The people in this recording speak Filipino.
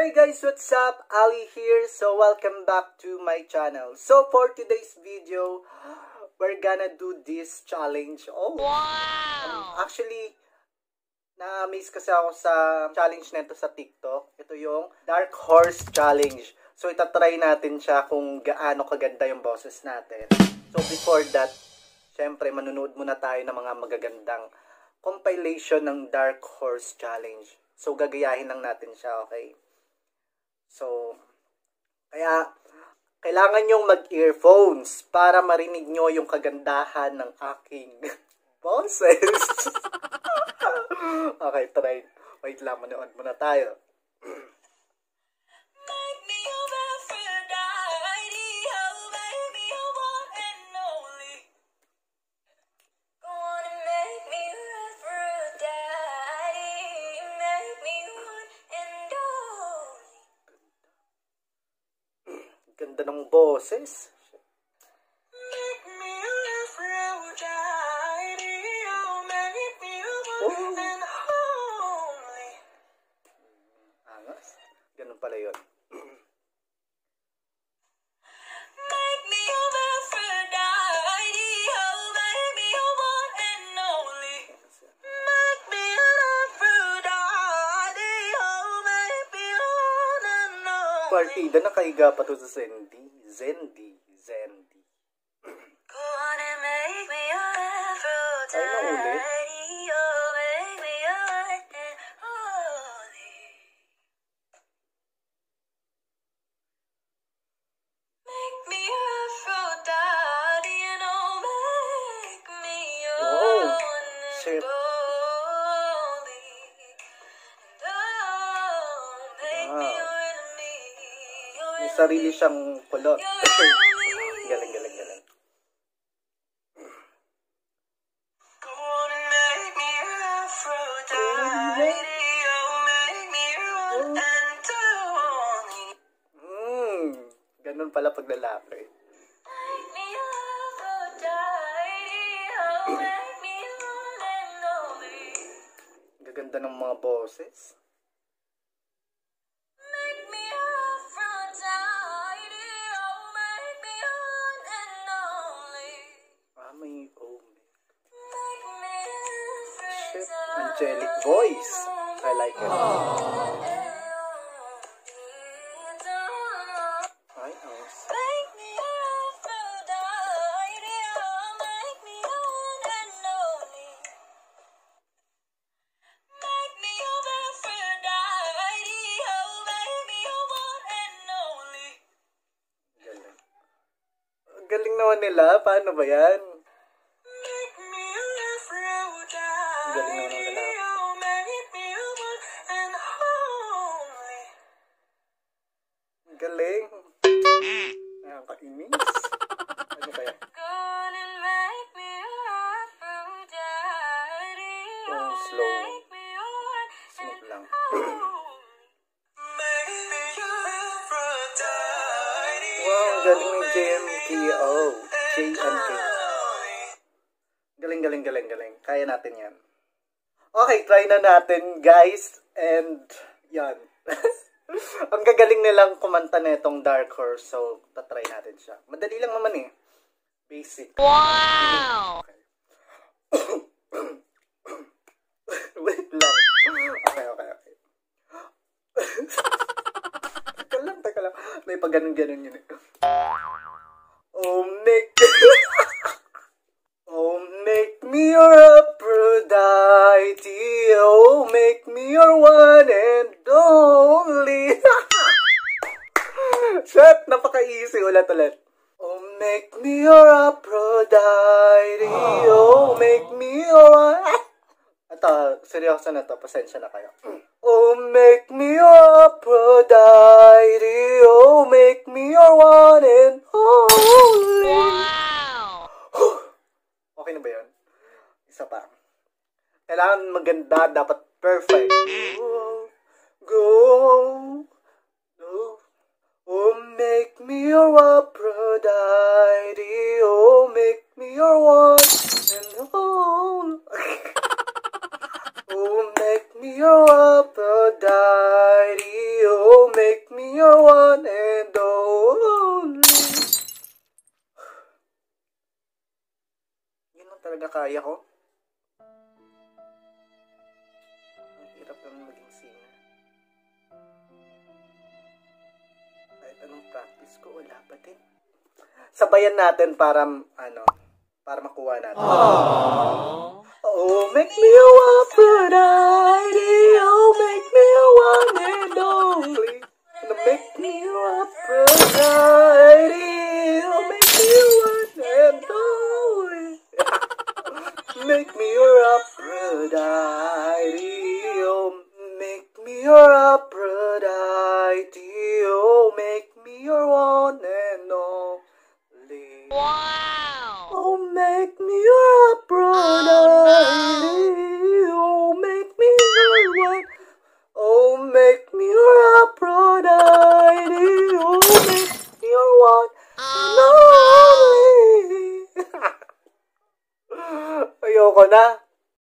Hey guys, what's up? Ali here. So welcome back to my channel. So for today's video, we're gonna do this challenge. Oh, wow! Actually, na-amaze kasi ako sa challenge nito sa TikTok. Ito yung Dark Horse Challenge. So itatry natin siya kung gaano kaganda yung boses natin. So before that, syempre manunood muna tayo ng mga magagandang compilation ng Dark Horse Challenge. So gagayahin lang natin siya, okay? So, kaya kailangan nyong mag-earphones para marinig nyo yung kagandahan ng aking boses. Okay, try. Wait lang, manood muna tayo. Ganda ng boses. Angas. Ganun pala yun. Partida, nakahiga pa to sa Zendi. Ay, naulit. Wow, shit. May sarili siyang kulot. Galing. Ganun pala pag lalaki. Gaganda ng mga boses. May shit, angelic voice. I like it. Ay, nice. Galing naman nila. Paano ba yan? Galing naman nila. Galing. Nakakainis. Ano kaya? Yung slow. Smooth lang. Wow, galing ng JMKO. JMK. Galing. Kaya natin yan. Okay, try na natin, guys. And, yan. Ang gagaling nilang kumanta na itong Dark Horse. So, tatry natin siya. Madali lang naman eh. Basic. Wow! Okay. Wait lang. Okay. Teka lang. May pag ganun yun eh. Oh, make me your Aphrodite. Oh, make me your one and only. Shit, napaka-easy. Ulit. Oh, make me your Aphrodite. Oh, make me your one. Ito, seryoso na to. Pasensya na kayo. Oh, make me your Aphrodite. Oh, make me your one and only. Wow! Okay na ba yun? Isa pa. Kailangan maganda, dapat perfect. Go. Oh, make me your Aphrodite. Oh, make me your one and only. Oh, make me your Aphrodite. Oh, make talaga kaya ko. Ang hirap naman maging singer. Kahit anong practice ko, wala pa din. Sabayan natin para, para makuha natin. Aww. Oh, make me a Aphrodite. Oh, make me a one and only. Make me a Aphrodite. Oh, make me a one and only. Make me your Aphrodite. Oh, make me your Aphrodite. Oh, make me your one and only. Wow! Oh, make me your Aphrodite. Oh, make me your one. Oh, make me your Aphrodite. Oh, make me your one and only. Ayoko na.